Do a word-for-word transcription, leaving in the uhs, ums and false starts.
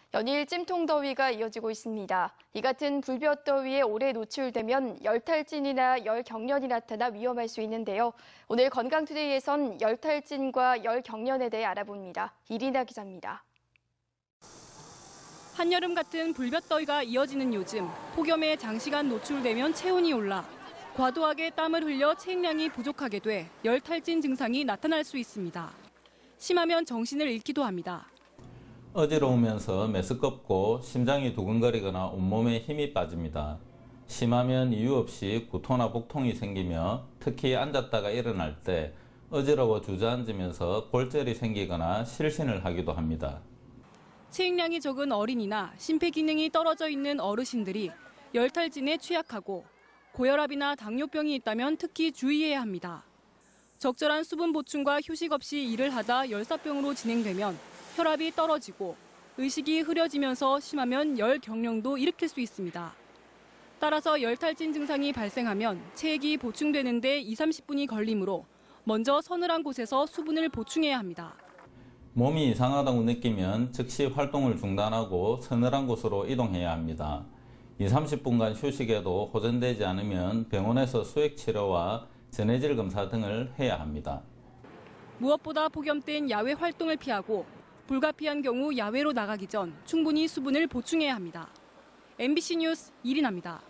연일 찜통더위가 이어지고 있습니다. 이 같은 불볕더위에 오래 노출되면 열탈진이나 열경련이 나타나 위험할 수 있는데요. 오늘 건강투데이에선 열탈진과 열경련에 대해 알아봅니다. 이리나 기자입니다. 한여름 같은 불볕더위가 이어지는 요즘 폭염에 장시간 노출되면 체온이 올라 과도하게 땀을 흘려 체액량이 부족하게 돼 열탈진 증상이 나타날 수 있습니다. 심하면 정신을 잃기도 합니다. 어지러우면서 메스껍고 심장이 두근거리거나 온몸에 힘이 빠집니다. 심하면 이유 없이 구토나 복통이 생기며 특히 앉았다가 일어날 때 어지러워 주저앉으면서 골절이 생기거나 실신을 하기도 합니다. 체액량이 적은 어린이나 심폐기능이 떨어져 있는 어르신들이 열탈진에 취약하고 고혈압이나 당뇨병이 있다면 특히 주의해야 합니다. 적절한 수분 보충과 휴식 없이 일을 하다 열사병으로 진행되면 혈압이 떨어지고 의식이 흐려지면서 심하면 열경련도 일으킬 수 있습니다. 따라서 열탈진 증상이 발생하면 체액이 보충되는 데 이삼십 분이 걸리므로 먼저 서늘한 곳에서 수분을 보충해야 합니다. 몸이 이상하다고 느끼면 즉시 활동을 중단하고 서늘한 곳으로 이동해야 합니다. 이삼십 분간 휴식에도 호전되지 않으면 병원에서 수액치료와 전해질 검사 등을 해야 합니다. 무엇보다 폭염 땐 야외 활동을 피하고 불가피한 경우 야외로 나가기 전 충분히 수분을 보충해야 합니다. 엠비씨 뉴스 이리나입니다.